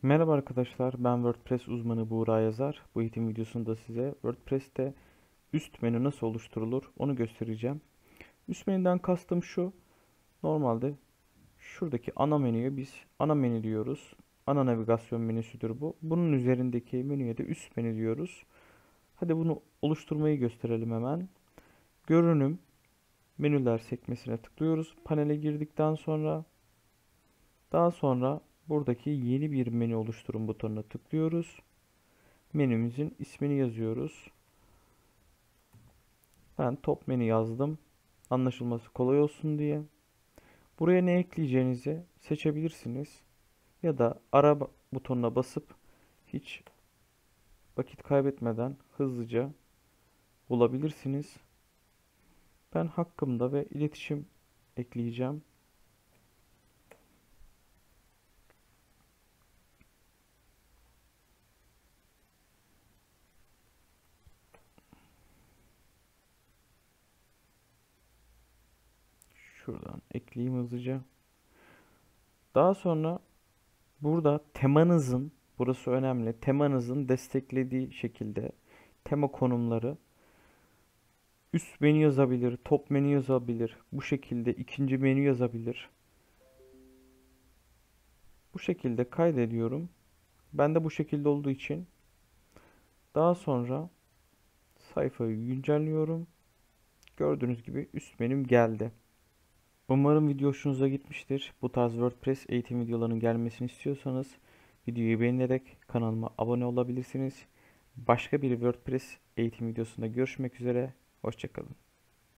Merhaba arkadaşlar, ben WordPress uzmanı Buğra Yazar. Bu eğitim videosunda size WordPress'te üst menü nasıl oluşturulur onu göstereceğim. Üst menüden kastım şu, normalde şuradaki ana menüye biz ana menü diyoruz. Ana navigasyon menüsüdür bu. Bunun üzerindeki menüye de üst menü diyoruz. Hadi bunu oluşturmayı gösterelim hemen. Görünüm, menüler sekmesine tıklıyoruz. Panele girdikten sonra, daha sonra buradaki yeni bir menü oluşturun butonuna tıklıyoruz. Menümüzün ismini yazıyoruz. Ben top menü yazdım. Anlaşılması kolay olsun diye. Buraya ne ekleyeceğinizi seçebilirsiniz. Ya da ara butonuna basıp hiç vakit kaybetmeden hızlıca bulabilirsiniz. Ben hakkımda ve iletişim ekleyeceğim. Şuradan ekleyeyim hızlıca. Daha sonra burada temanızın, burası önemli, temanızın desteklediği şekilde tema konumları üst menü yazabilir, top menü yazabilir. Bu şekilde ikinci menü yazabilir. Bu şekilde kaydediyorum. Ben de bu şekilde olduğu için daha sonra sayfayı güncelliyorum. Gördüğünüz gibi üst menüm geldi. Umarım video hoşunuza gitmiştir. Bu tarz WordPress eğitim videolarının gelmesini istiyorsanız videoyu beğenerek kanalıma abone olabilirsiniz. Başka bir WordPress eğitim videosunda görüşmek üzere. Hoşçakalın.